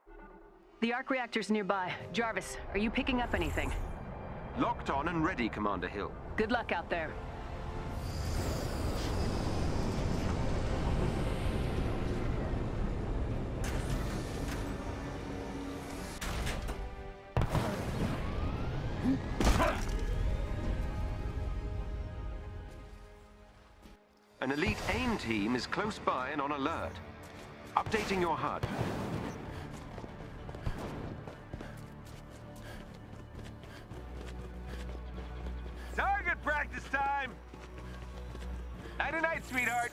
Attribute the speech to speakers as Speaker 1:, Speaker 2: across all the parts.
Speaker 1: The arc reactor's nearby. Jarvis, are you picking up anything?
Speaker 2: Locked on and ready, Commander Hill.
Speaker 1: Good luck out there.
Speaker 2: An elite AIM team is close by and on alert. Updating your HUD.
Speaker 3: Target practice time! Night-night, sweetheart.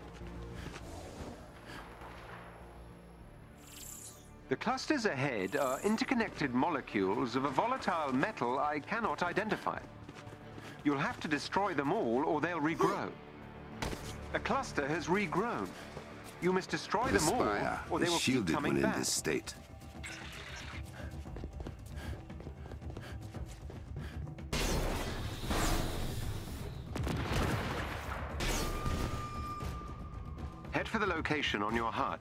Speaker 2: The clusters ahead are interconnected molecules of a volatile metal I cannot identify. You'll have to destroy them all or they'll regrow. A cluster has regrown. You must destroy them all or they will keep coming back.
Speaker 4: In this state.
Speaker 2: Head for the location on your HUD.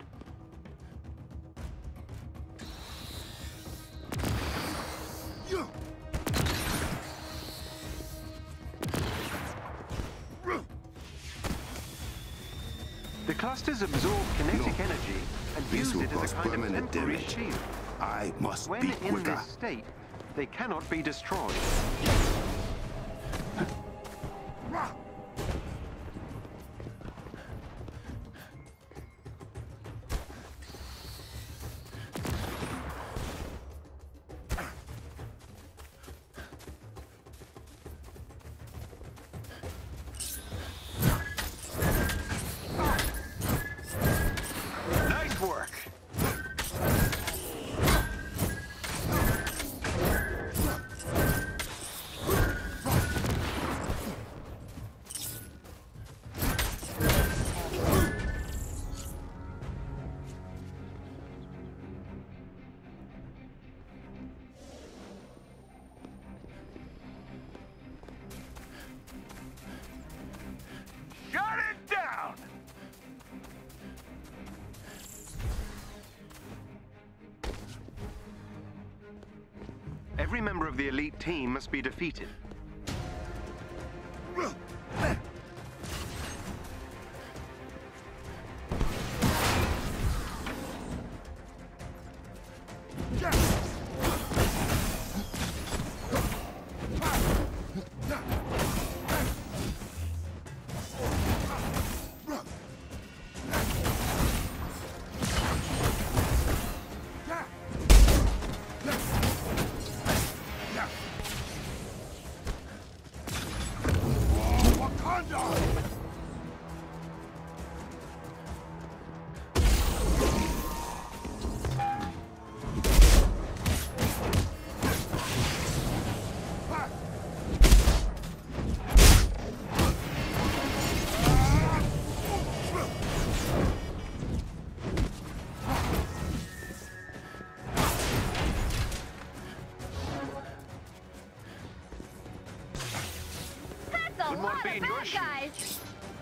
Speaker 2: The clusters absorb kinetic energy and use it as a kind of temporary shield.
Speaker 4: I must
Speaker 2: When
Speaker 4: be
Speaker 2: in
Speaker 4: quicker.
Speaker 2: this state, they cannot be destroyed.
Speaker 3: Nice work. Shut it down!
Speaker 2: Every member of the elite team must be defeated.
Speaker 5: That's a
Speaker 2: Wouldn't want
Speaker 5: lot
Speaker 2: to
Speaker 5: of
Speaker 2: be in your
Speaker 5: bad
Speaker 2: shoes.
Speaker 5: guys.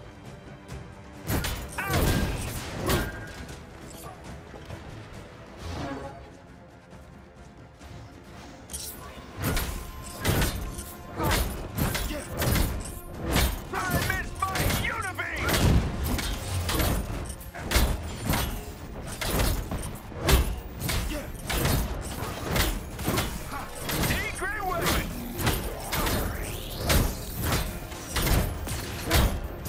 Speaker 3: I missed my Unibeam! Secret weapon!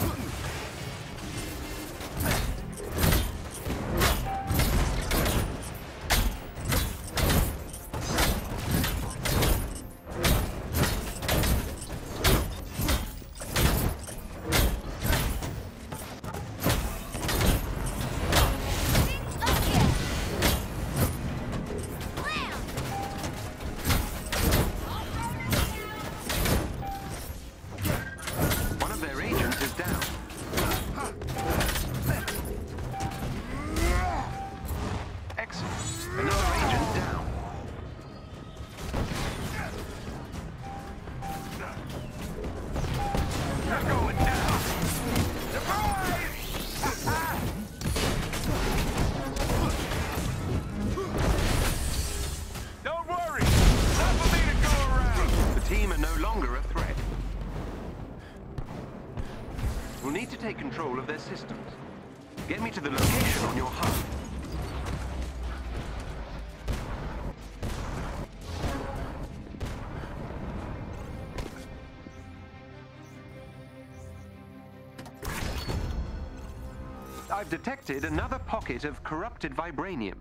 Speaker 2: take control of their systems. Get me to the location on your HUD. I've detected another pocket of corrupted vibranium.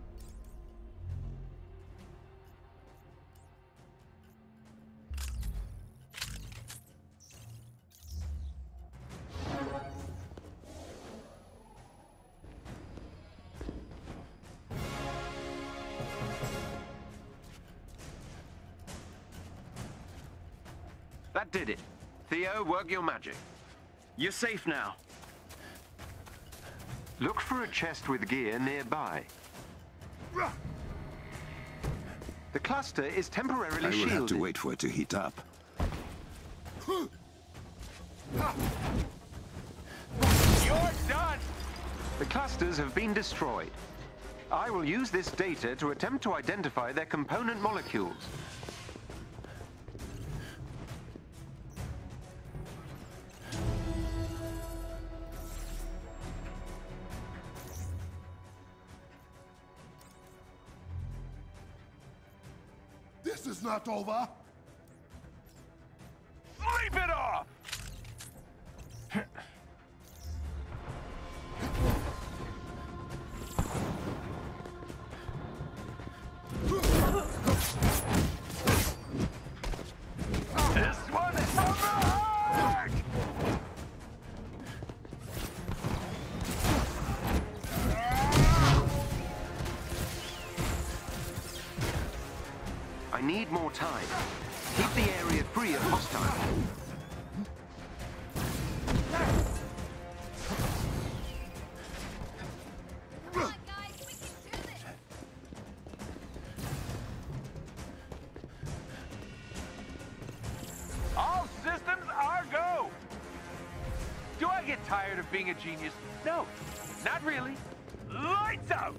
Speaker 2: That did it. Theo, work your magic.
Speaker 4: You're safe now.
Speaker 2: Look for a chest with gear nearby. The cluster is temporarily
Speaker 6: I will
Speaker 2: shielded.
Speaker 6: have to wait for it to heat up.
Speaker 3: You're done!
Speaker 2: The clusters have been destroyed. I will use this data to attempt to identify their component molecules.
Speaker 7: This is not over!
Speaker 3: Sleep it off! This one is for Mark!
Speaker 2: I need more time. Keep the area free of hostiles.
Speaker 5: Come on, guys, we can do this.
Speaker 3: All systems are go! Do I get tired of being a genius? No, not really. Lights out!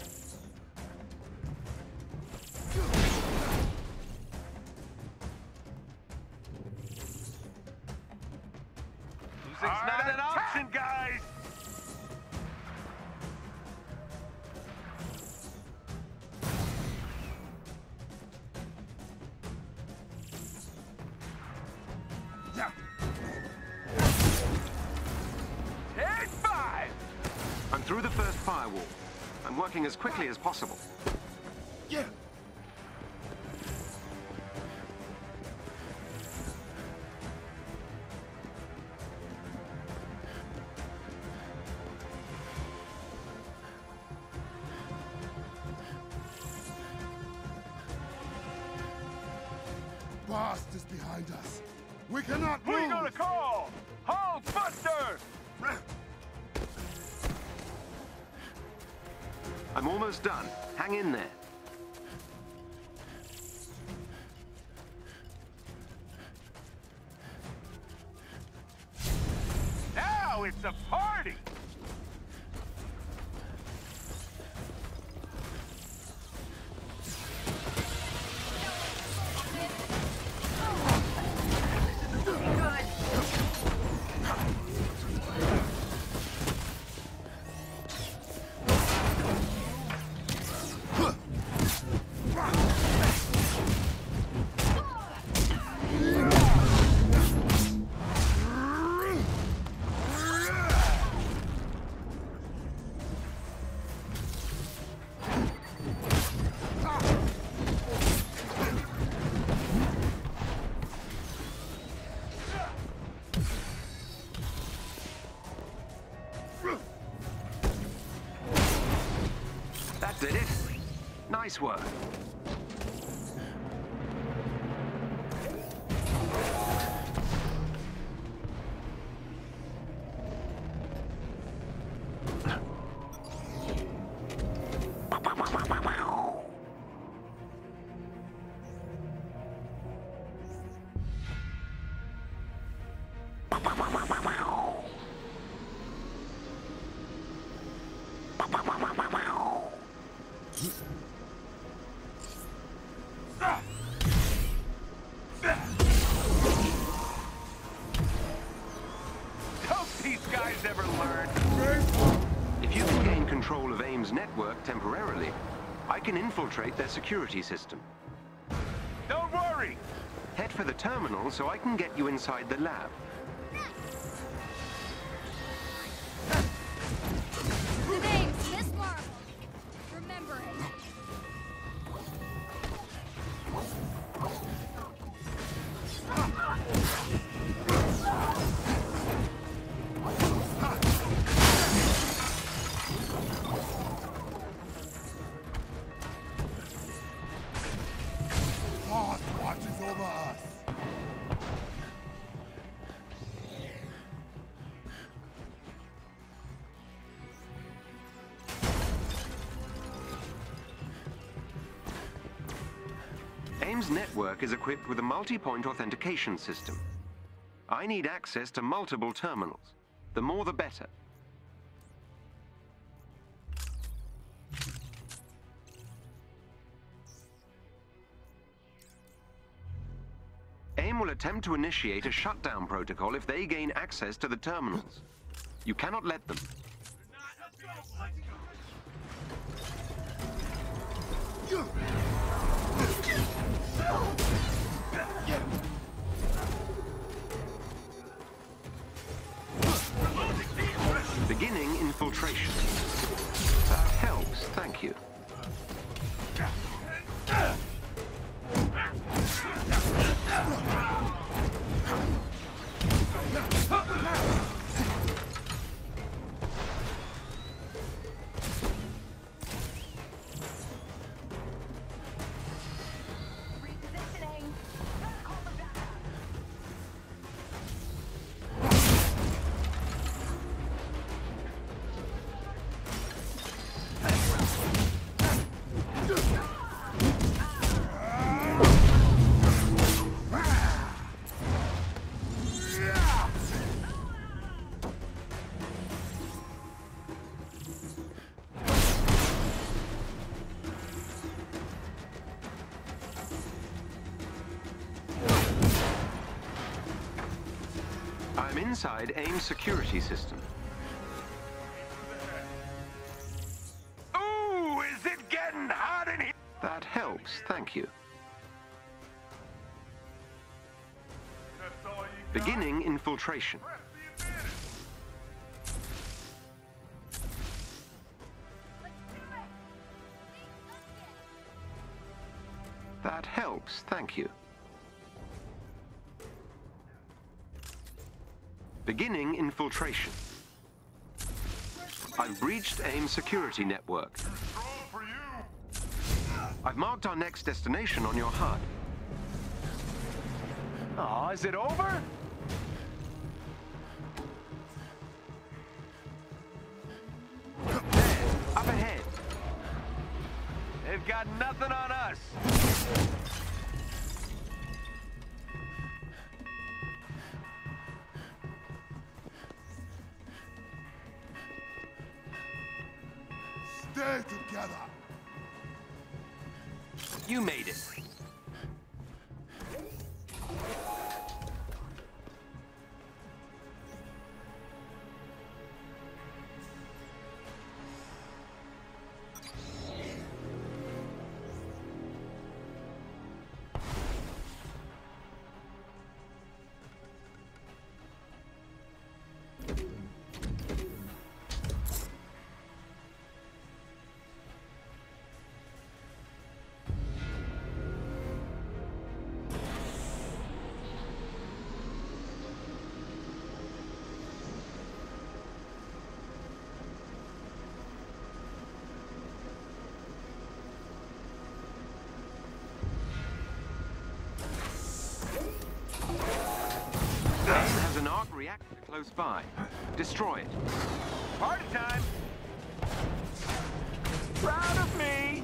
Speaker 3: Losing's not an option, guys!
Speaker 7: Yeah.
Speaker 3: Take 5!
Speaker 2: I'm through the first firewall. I'm working as quickly as possible.
Speaker 7: Yeah. Bast is behind us. We cannot
Speaker 3: Who
Speaker 7: move!
Speaker 3: are you gonna call? Hulk Buster!
Speaker 2: I'm almost done. Hang in there.
Speaker 3: Now it's a party!
Speaker 2: That did it. Nice work.
Speaker 3: Don't these guys ever
Speaker 2: temporarily, I can infiltrate their security system.
Speaker 3: Don't worry!
Speaker 2: Head for the terminal so I can get you inside the lab.
Speaker 5: The name's Miss Marvel. Remember it.
Speaker 7: Boss watches over us.
Speaker 2: AIM's network is equipped with a multi-point authentication system. I need access to multiple terminals. The more the better. AIM will attempt to initiate a shutdown protocol if they gain access to the terminals. You cannot let them. Beginning infiltration. That helps, thank you.
Speaker 1: Repositioning. Call the backup.
Speaker 2: I'm inside AIM's security system.
Speaker 3: Ooh, is it getting hot in here?
Speaker 2: That helps, thank you.
Speaker 3: That's all you got?
Speaker 2: Beginning infiltration.
Speaker 3: Press the advantage.
Speaker 5: Let's do it. Let's get it.
Speaker 2: That helps, thank you. Beginning infiltration. I've breached AIM's security network.
Speaker 3: Control for you.
Speaker 2: I've marked our next destination on your HUD.
Speaker 3: Oh, is it over?
Speaker 2: Up ahead.
Speaker 3: They've got nothing on us.
Speaker 7: Stay together.
Speaker 2: You made it. AIM has an arc reactor close by. Destroy it.
Speaker 3: Party time. Proud of me.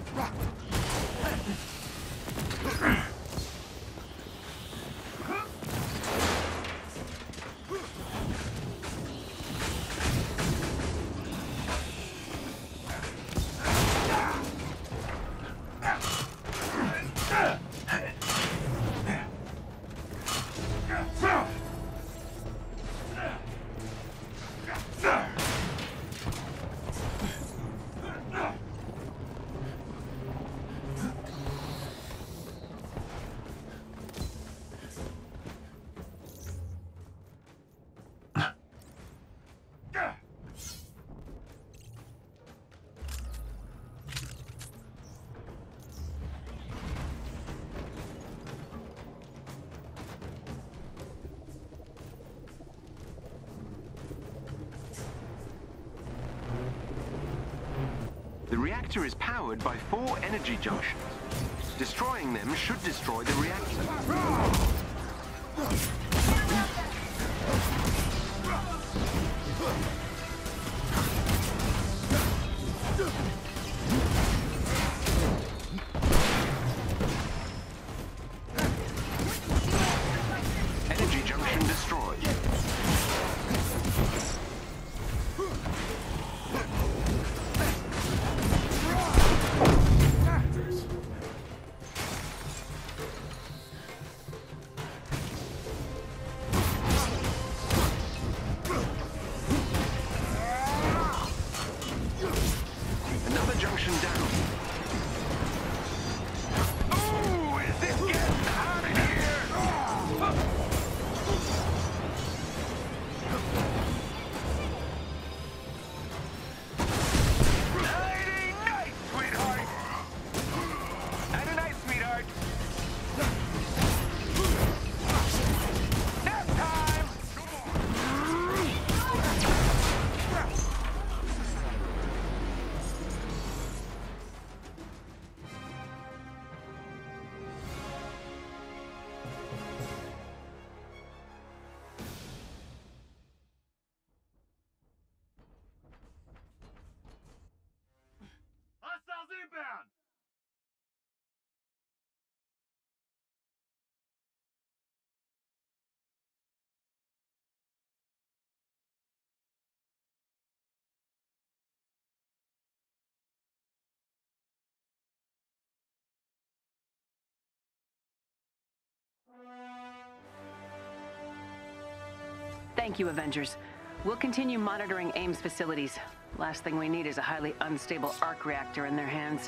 Speaker 2: reactor is powered by 4 energy junctions. Destroying them should destroy the reactor. Energy junction destroyed. Another junction down.
Speaker 3: Ooh, is this getting hot in here? Nighty night, sweetheart. Nighty night, sweetheart. Nap time. Hostiles inbound.
Speaker 1: Thank you, Avengers. We'll continue monitoring AIM's facilities. Last thing we need is a highly unstable arc reactor in their hands.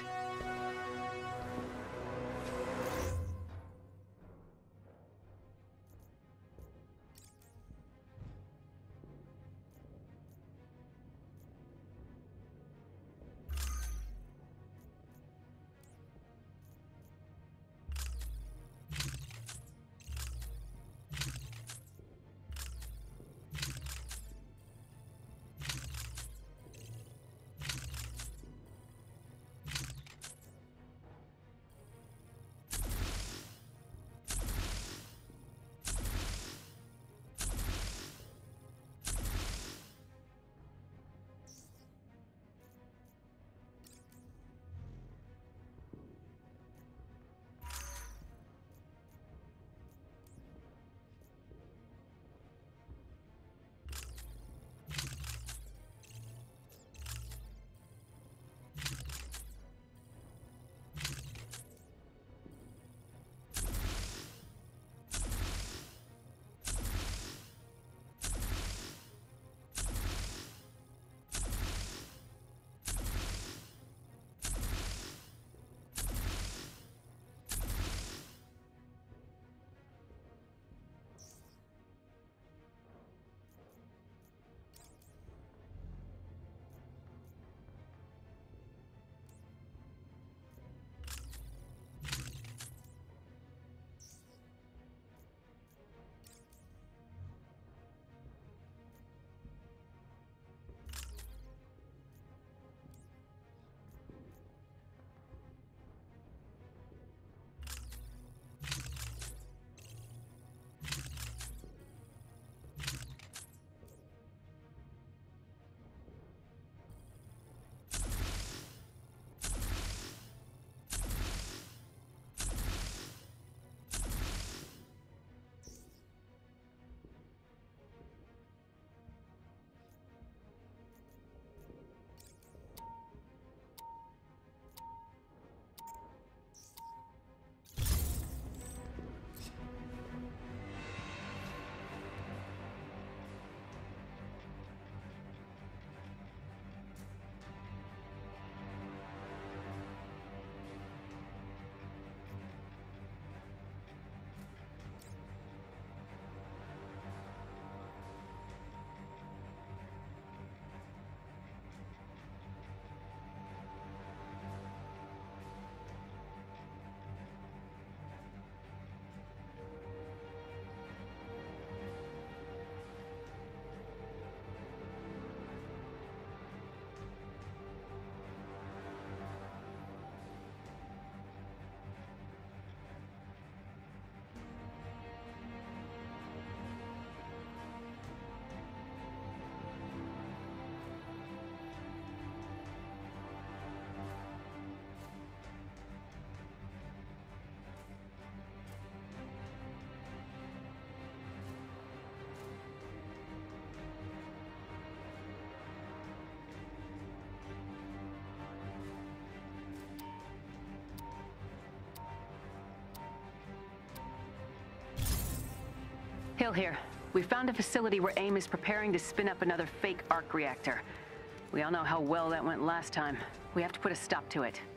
Speaker 1: Hill here. We found a facility where AIM is preparing to spin up another fake arc reactor. We all know how well that went last time. We have to put a stop to it.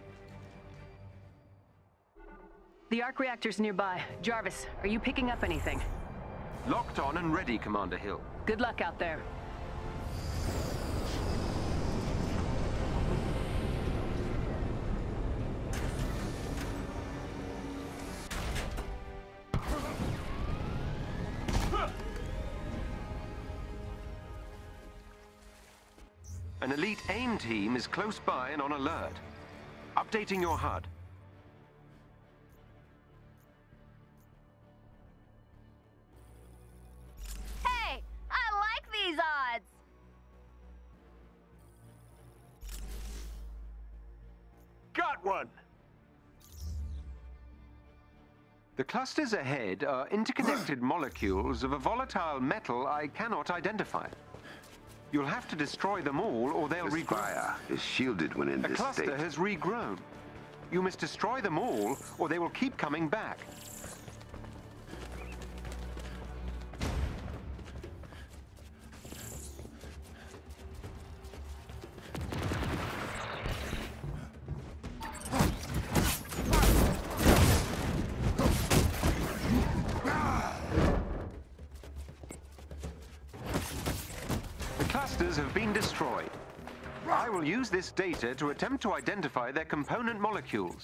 Speaker 1: The arc reactor's nearby. Jarvis, are you picking up anything?
Speaker 2: Locked on and ready, Commander Hill.
Speaker 1: Good luck out there.
Speaker 2: An elite AIM team is close by and on alert. Updating your HUD.
Speaker 5: Hey, I like these odds.
Speaker 3: Got one!
Speaker 2: The clusters ahead are interconnected molecules of a volatile metal I cannot identify. You'll have to destroy them all, or they'll
Speaker 6: The
Speaker 2: regrow.
Speaker 6: spire is shielded when in
Speaker 2: A
Speaker 6: this
Speaker 2: cluster
Speaker 6: state.
Speaker 2: has regrown. You must destroy them all, or they will keep coming back. The clusters have been destroyed. I will use this data to attempt to identify their component molecules.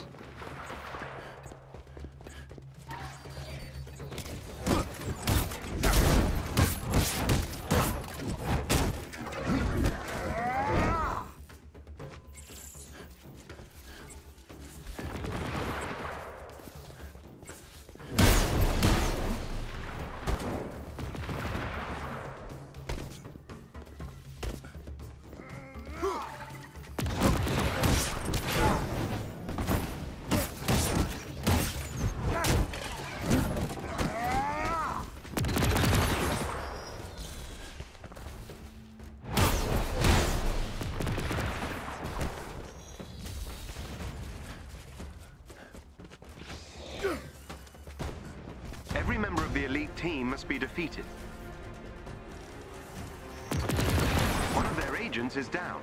Speaker 2: Every member of the elite team must be defeated. One of their agents is down.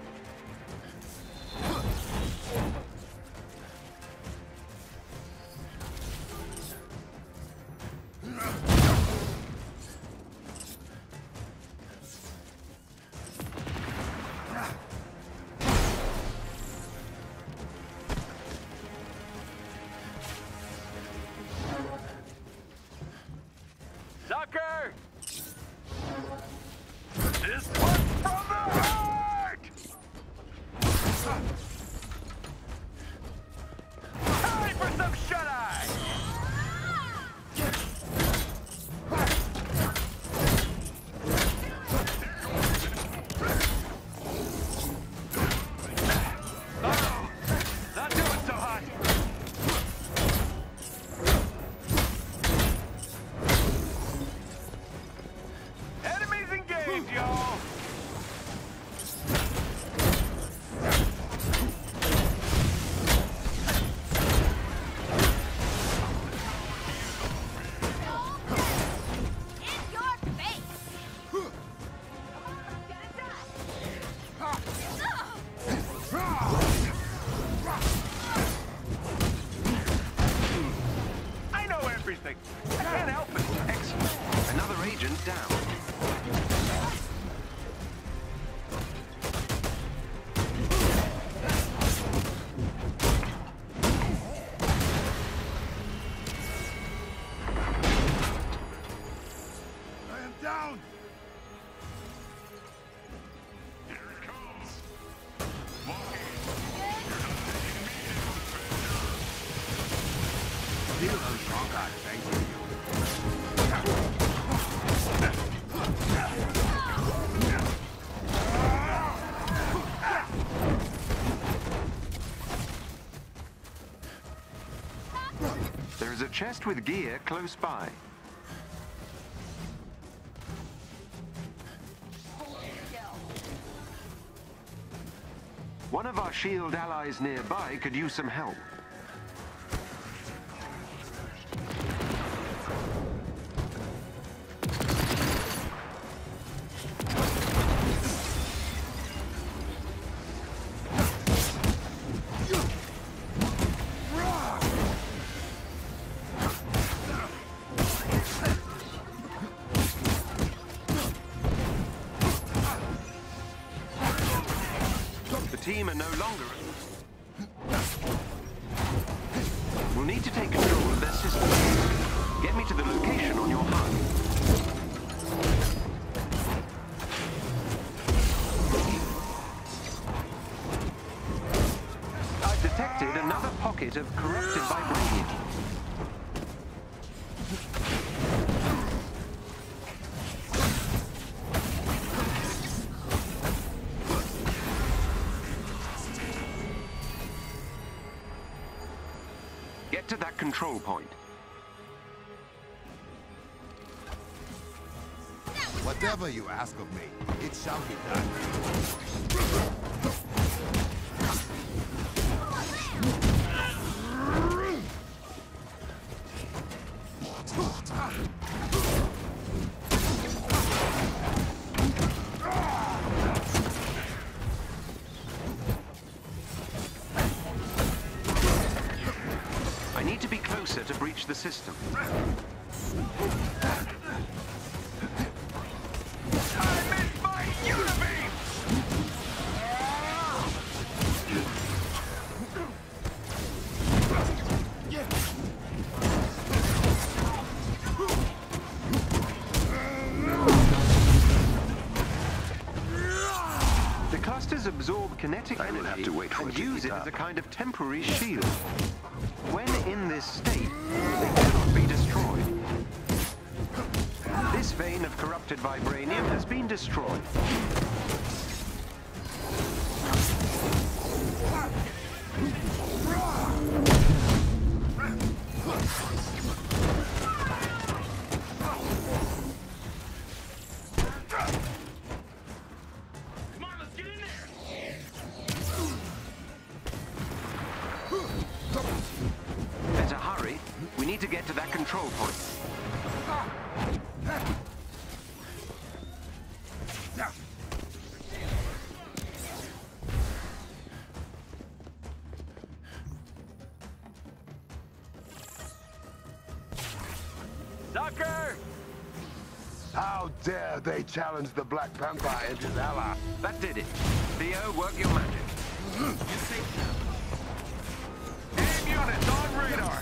Speaker 3: Sucker! This one from the heart! Time for some shut-eye! Uh-oh! Not doing so hot! Enemies engaged, y'all!
Speaker 5: In your face. Get it done.
Speaker 3: I know everything. I can't help it.
Speaker 2: Excellent. Another agent down.
Speaker 7: I am down.
Speaker 2: There is a chest with gear close by. One of our shield allies nearby could use some help. team are no longer... We'll need to take control of their system. Get me to the location on your HUD. I've detected another pocket of corrupted vibranium. Get to that control point.
Speaker 7: Whatever you ask of me, it shall be done.
Speaker 2: I need to be closer to breach the system. The clusters absorb kinetic energy and use it as a kind of temporary shield. When in this state, they cannot be destroyed. This vein of corrupted vibranium has been destroyed. Better hurry. We need to get to that control point.
Speaker 3: Sucker!
Speaker 7: How dare they challenge the Black Panther and his ally?
Speaker 2: That did it. Theo, work your magic.
Speaker 3: Aim units on radar!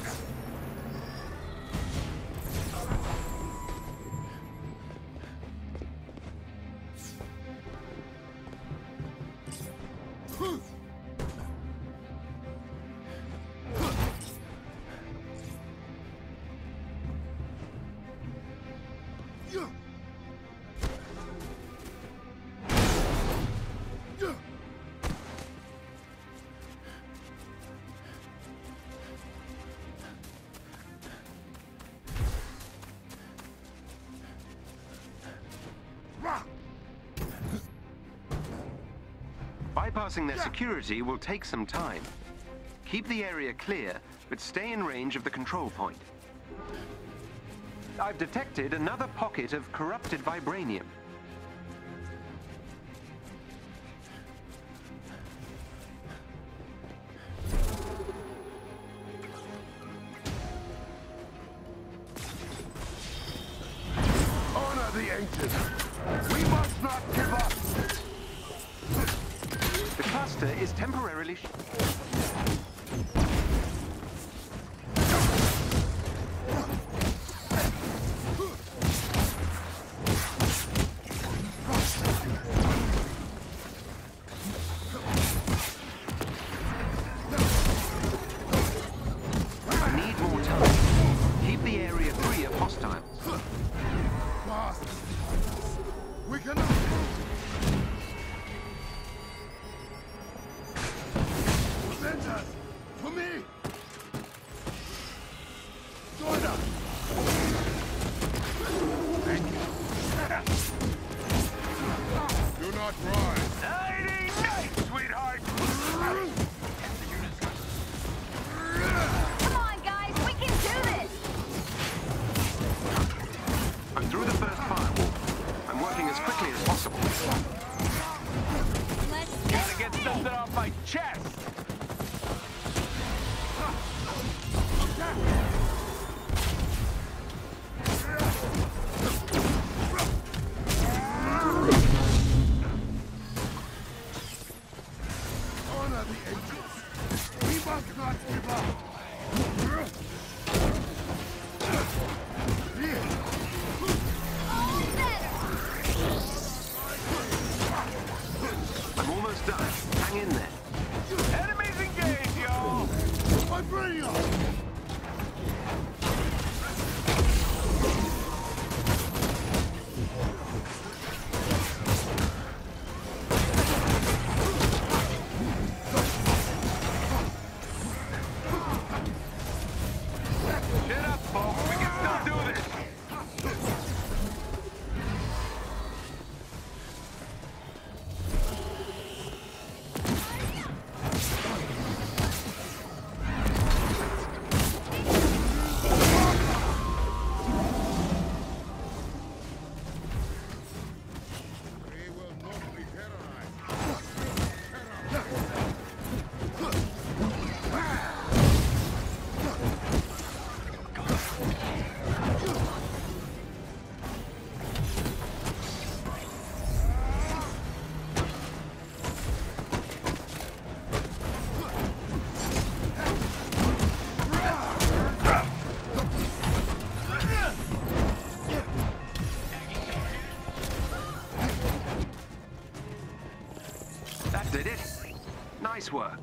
Speaker 2: Bypassing their security will take some time. Keep the area clear, but stay in range of the control point. I've detected another pocket of corrupted vibranium.
Speaker 7: Honor the ancients. We must not give up.
Speaker 2: The cluster is temporarily... I need more time. Keep the area free of hostiles.
Speaker 7: Fast. We cannot move. Avengers, for me. Join us. Do not rise.
Speaker 3: Night, sweetheart!
Speaker 5: Come on, guys, we can do this!
Speaker 2: I'm through the first firewall. I'm working as quickly as possible.
Speaker 5: Let's
Speaker 3: Gotta get something off my chest!
Speaker 2: I'm almost done. Hang in there.
Speaker 3: Enemies engaged, y'all! Get up, folks. We can still do this.
Speaker 2: That did it. Nice work.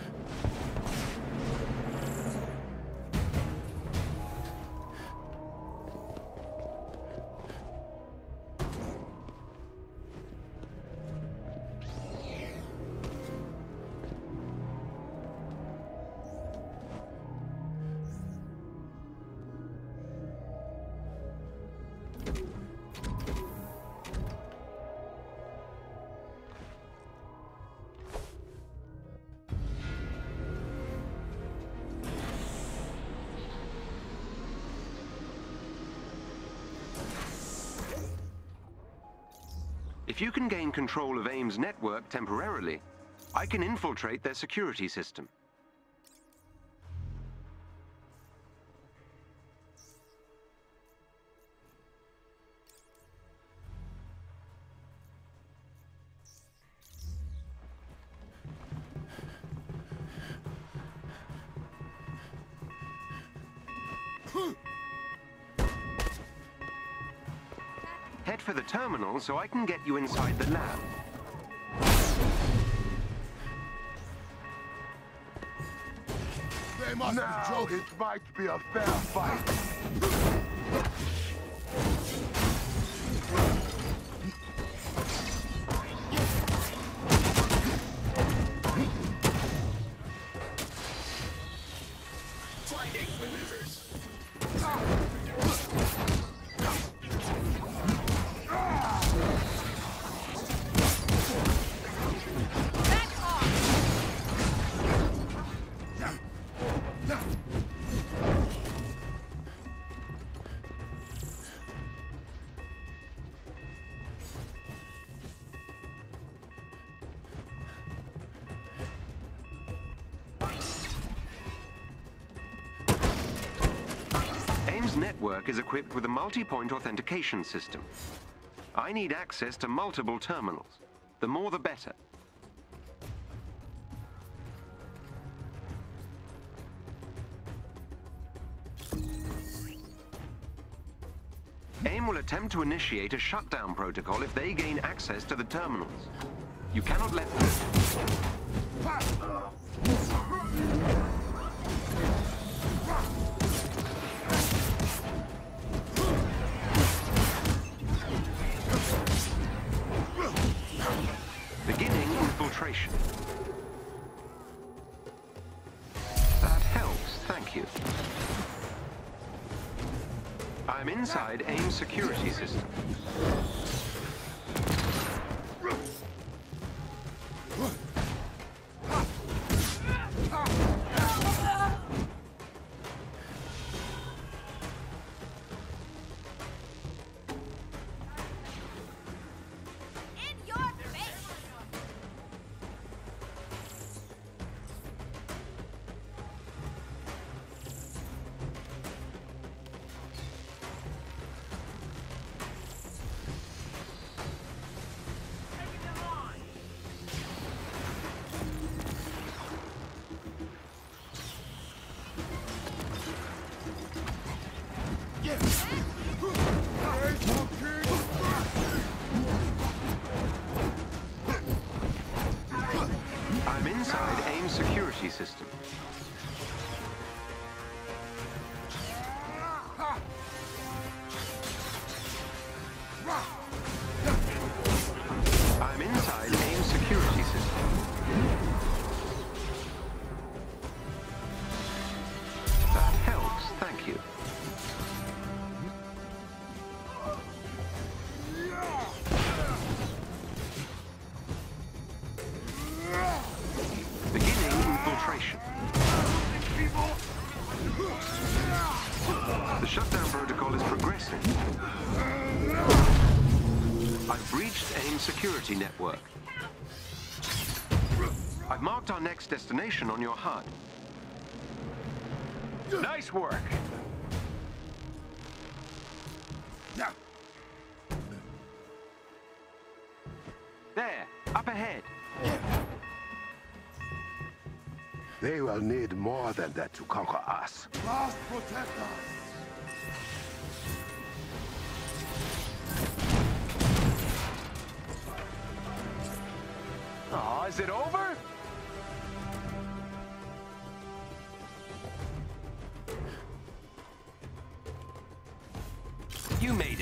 Speaker 2: If you can gain control of AIM's network temporarily, I can infiltrate their security system. Head for the terminal so I can get you inside the lab.
Speaker 7: They must be joking. It might be a fair fight. AIM's network is equipped with a multi-point authentication system. I need access to multiple terminals. The more the better. AIM will attempt to initiate a shutdown protocol if they gain access to the terminals. You cannot let them. Beginning infiltration. That helps, thank you. I'm inside AIM's security system.
Speaker 5: In your face!
Speaker 2: I'm inside AIM security system. I'm inside AIM security system. That helps, thank you. Beginning infiltration. The shutdown protocol is progressing. I've breached AIM security network. I've marked our next destination on your HUD.
Speaker 3: Nice work.
Speaker 2: There, up ahead.
Speaker 6: They will need more than that to conquer us.
Speaker 8: Must protect us.
Speaker 3: Aw, is it over?
Speaker 2: You made it.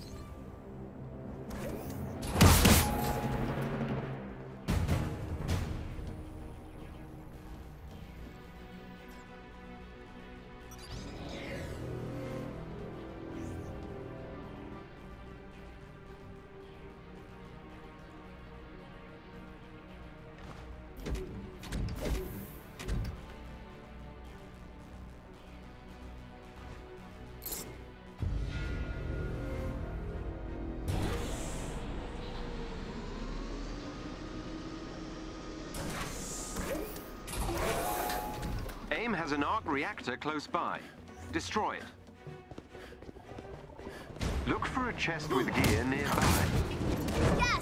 Speaker 2: AIM has an arc reactor close by. Destroy it. Look for a chest with gear nearby.
Speaker 5: Yes!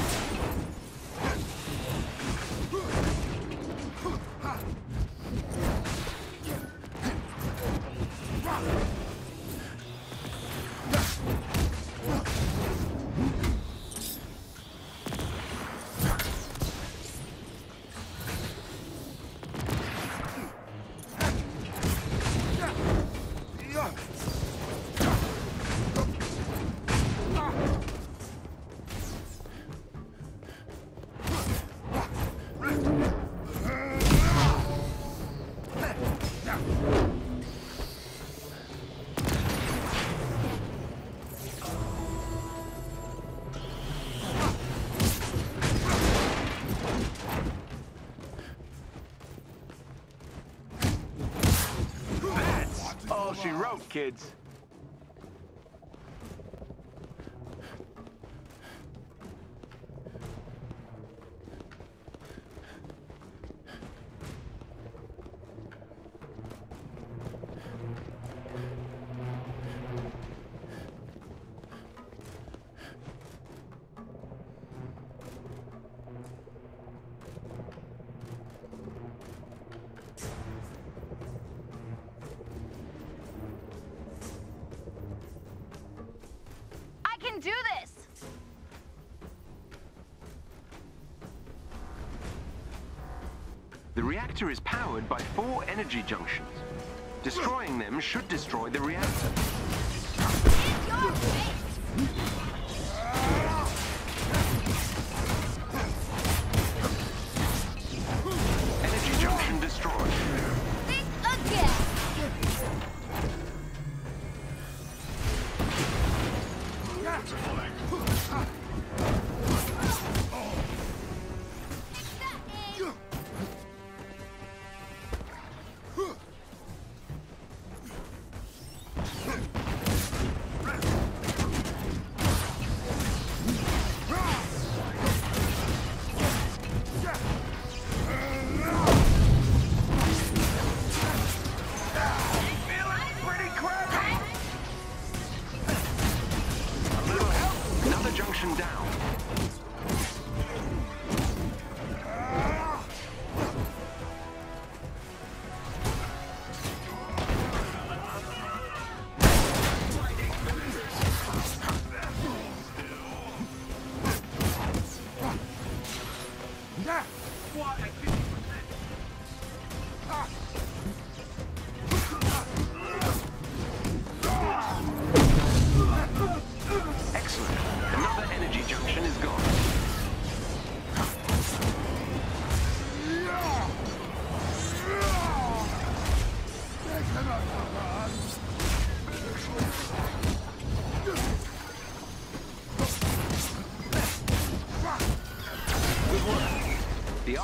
Speaker 3: All she wrote, kids.
Speaker 5: Do this!
Speaker 2: The reactor is powered by 4 energy junctions. Destroying them should destroy the reactor.
Speaker 5: In your face!
Speaker 2: Energy junction destroyed.
Speaker 5: Think again!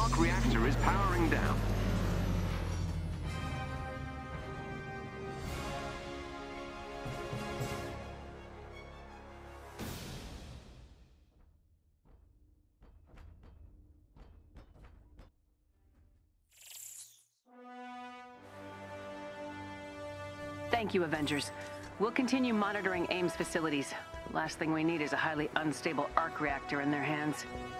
Speaker 7: arc reactor is powering down.
Speaker 1: Thank you, Avengers. We'll continue monitoring AIM's facilities. Last thing we need is a highly unstable arc reactor in their hands.